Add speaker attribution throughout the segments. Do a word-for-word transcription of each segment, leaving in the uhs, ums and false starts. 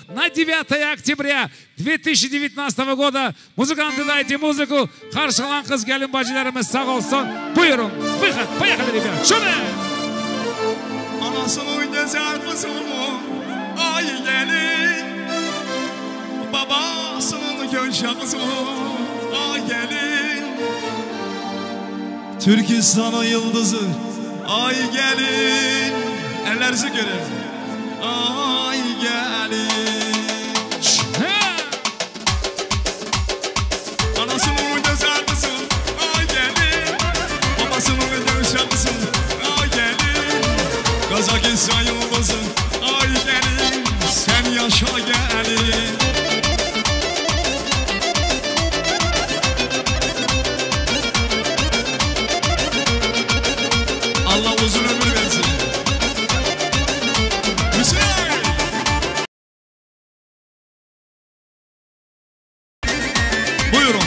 Speaker 1: на девятое октября две тысячи девятнадцатого года. Музыканты, дайте музыку. Харшалан кыз gelin bacılarımız sağ olsun. Buyurun. Выход. Поехали, ребят. Şöyle.
Speaker 2: Anasının güzel kızını ay gelin, babasının gönşe kızını ay gelin. Türkistan'ın yıldızı ay gelin. Ellerinizi görün. Ay gelin. Anasının güzel kızı ay gelin, babasının gönşe kızı ay gelin. Kazakistan yıldızı ay gelin, sen yaşa gelin. Allah uzun ömür versin. Hüseyin! Buyurun.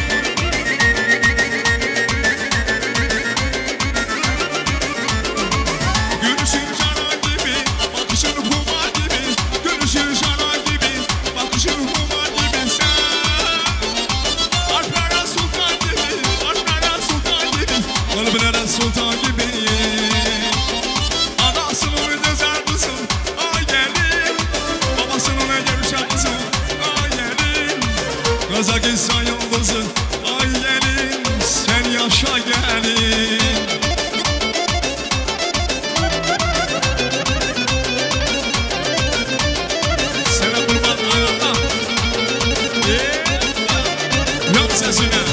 Speaker 2: Gülüşün cana gibi, bakışın huma gibi. Gülüşün cana gibi, bakışın huma gibi sen. Alplere sultan gibi, alplere sultan gibi. Kalplere sultan gibi. Anasının güzel kızı ay gelin, babasının gevşek kızı ay gelin. Kazakistan yıldızı ay gelin, sen yaşa gelin. Sana kurban Allah. Yap sesine.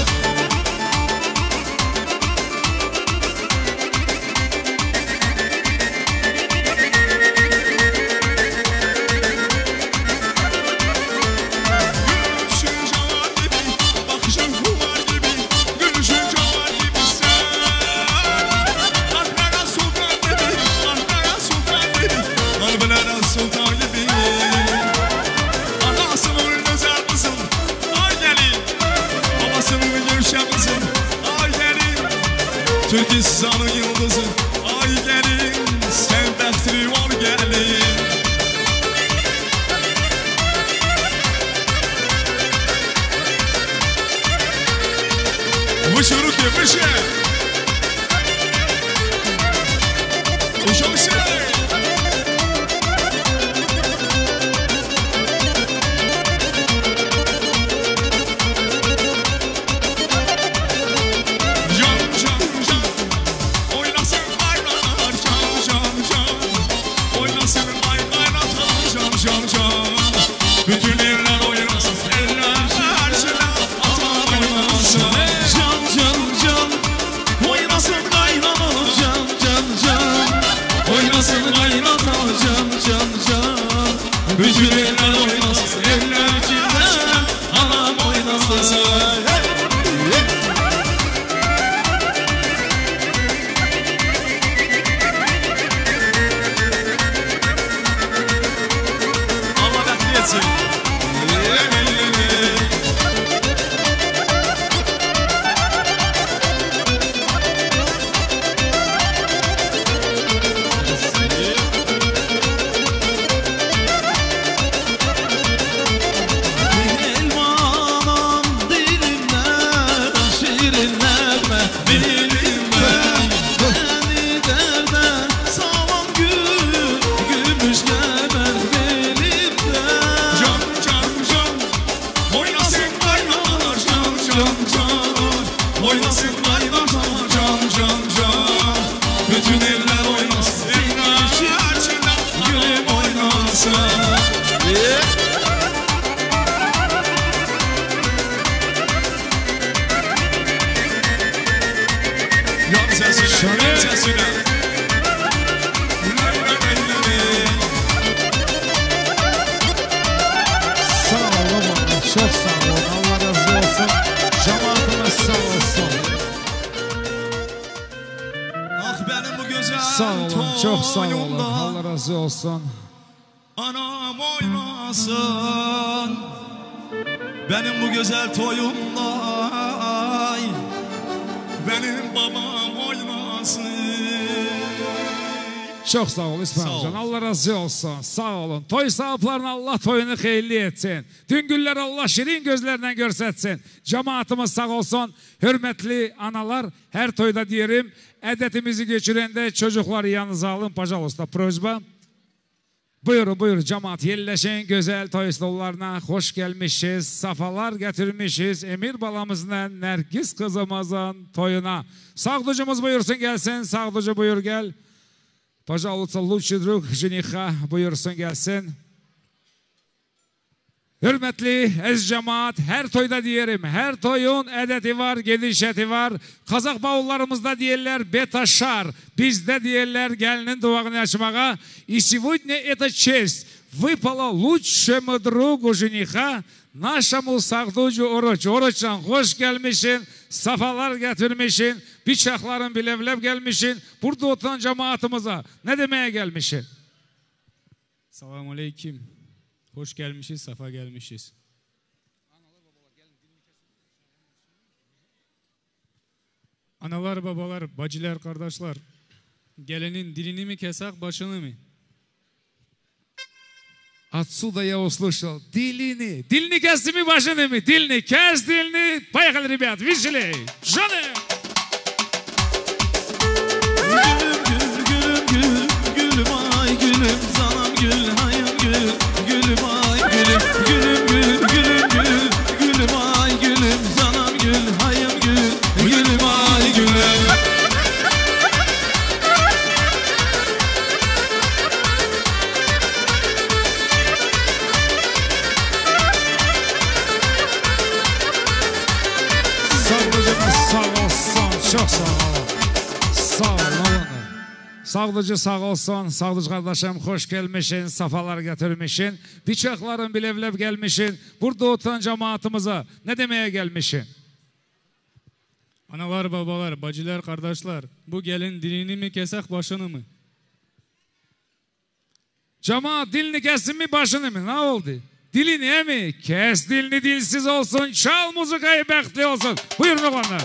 Speaker 2: Gülüşün cavar gibi, bakışın kumar gibi. Gülüşün cavar gibi sen. Kalplere sultan gibi, kalplere sultan gibi. Kalplere sultan gibi. Anasının güzel kızı ay gelin, babasının gevşek kızı ay gelin. Türkistan'ın yıldızı ay gelin, sen bəxtli ol gelin. Выше руки, выше! Еще сильнее! Can, can, can, oynasın aynalar, can, can, can. Oynasın aynalar, can, can, can. Bütün eller oynasın, eller, her şeyler atan oynasın. Can, can, can, oynasın aynalar, can, can, can. Oynasın aynalar, can, can, can. Bütün eller oynasın, eller içinden anam oynasın. Allah rahmet etsin. Elmanam dilimden, şirinlerme dilimden. Beni derde savan gül, gümüşlemen belimden. Can, can, can, oynasın aynalar, can, can, can. Oynasın aynalar, can, can, can. Bütün eller oynasın, eller içinden gülüm oynasın. Yap sesine, yap sesine.
Speaker 1: Sağ olun baba. Çok sağ olun. Allah razı olsun. Cemaatimiz sağ olsun.
Speaker 2: Ah benim bu güzel
Speaker 1: Sağ olun. Çok sağ olun.
Speaker 2: toyumda
Speaker 1: Allah razı olsun.
Speaker 2: anam oynasın. Benim bu güzel toyumda ay, benim babam oynasın.
Speaker 1: Çok sağ ol İsmail Hocam. Allah razı olsun. Sağ olun. Toy sahiplerine Allah toyunu hayırlı etsin. Tüm günler Allah şirin gözlerden görsetsin. Cemaatimiz sağ olsun. Hürmetli analar, her toyda diyelim. Edetimizi geçirende çocukları yanınıza alın. Pajalosta prozba. Buyurun buyurun cemaat yerleşin. Güzel toy stollarına hoş gelmişiz. Safalar getirmişiz. Emir balamızla Nergis kızımızın toyuna. Sağducumuz buyursun gelsin. Sağducu buyur gel. Пожалуйста, лучший друг жениха buyursun gelsin. Hürmetli ez cemaat, her toyda diyelim, her toyun edeti var, gedişeti var. Kazak bavullarımızda diyorlar betaşar, bizde diyorlar gelinin duvağını açmağa. И сегодня эта честь выпала лучшему другу жениха, нашему sağducu Oruç. Oruç'tan hoş gelmişsin, safalar getirmişsin, bıçakların bilevlev gelmişsin. Burada oturan cemaatimize ne demeye gelmişsin?
Speaker 3: Selamun Aleyküm. Hoş gelmişiz, safa gelmişiz. Analar, babalar, bacılar, kardeşler. Gelenin dilini mi kesek, başını mı?
Speaker 1: Отсюда я услышал dilini. Dilini kesti mi başını mı? Dilini kes dilini. Поехали, ребят, веселей. Жанны!
Speaker 2: Gülüm gülüm gülüm gülüm ay gülüm zanam gül hayım gül gülüm ay gülüm gülüm gül gülüm gül gülüm ay gülüm zanam gül hayım gül gülüm ay gülüm.
Speaker 1: Sağ olsun, çok sağ ol. Sağ olun. Sağlıcı sağ olsun. Sağlıcı kardeşim hoş gelmişsin. Safalar getirmişsin. Bıçakların bilevlev gelmişsin. Burada oturan cemaatimize ne demeye gelmişsin?
Speaker 3: Analar, babalar, bacılar, kardeşler. Bu gelin dilini mi kesek, başını mı?
Speaker 1: Cemaat dilini kessin mi başını mı? Ne oldu? Dilini mi? Kes dilini dilsiz olsun. Çal muzikayı bekli olsun. Buyurun oğlanlar.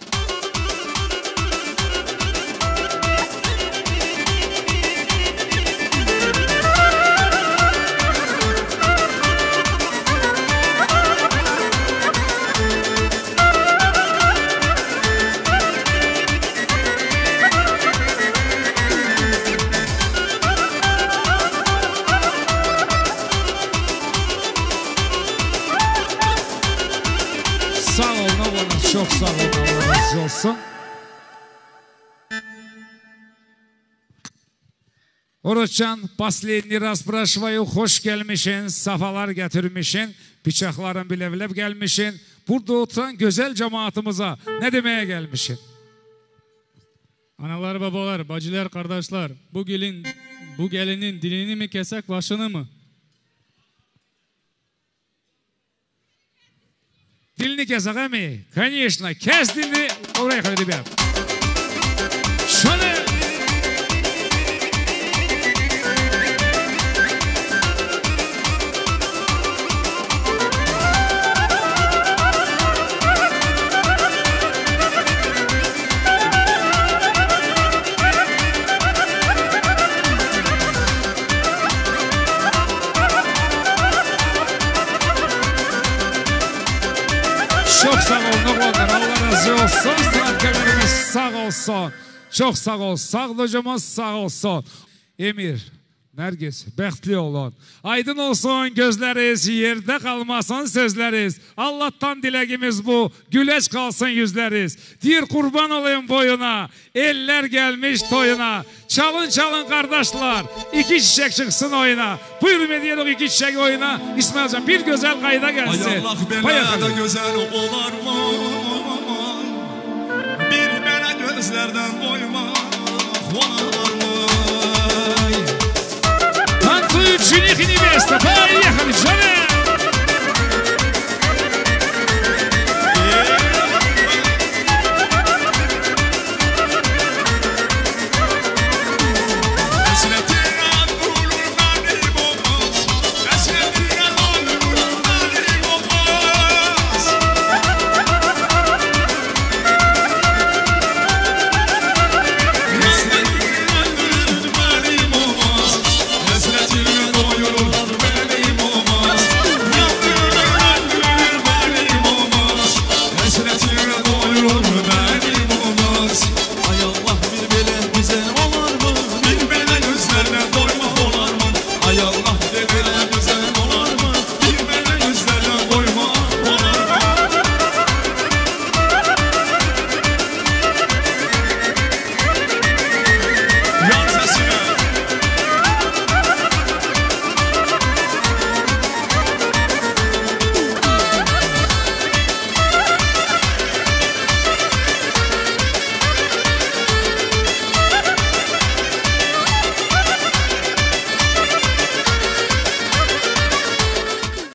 Speaker 1: Sağ olun oğlanlar. Çok sağ olun. Allah razı olsun. Oruçcan, последний раз спрашиваю, hoş gelmişsin, safalar getirmişsin, bıçakların bilevlev gelmişsin. Burada oturan güzel cemaatimize ne demeye gelmişsin?
Speaker 3: Analar, babalar, bacılar, kardeşler. Bu gelin, bu gelinin dilini mi kesek, başını mı?
Speaker 1: Dilini kesek mi? Конечно, kes dilini. Oraya kadar rебят. Şöyle. Çok sağ olun oğlanlar. Allah razı olsun. Sanatkarlarımız sağ olsun. Çok sağ ol. Sağlıcımız sağ olsun. Emir, Nergis, bəxtli olun. Aydın olsun gözləriz, yerde kalmasın sözləriz. Allah'tan diləgimiz bu, güleç kalsın yüzləriz. Deyir kurban olayım boyuna, eller gelmiş toyuna. Çalın çalın kardeşler, iki çiçek çıksın oyuna. Buyurun ediyoruz iki çiçek oyuna. İsmail Hocam bir güzel kayda gelsin.
Speaker 2: Ay Allah belada güzel olar mı? Bir bana gözlerden doyma var mı?
Speaker 1: Танцуют жених и невеста. Поехали,